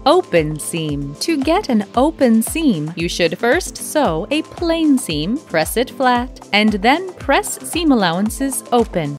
Open seam. To get an open seam, you should first sew a plain seam, press it flat, and then press seam allowances open.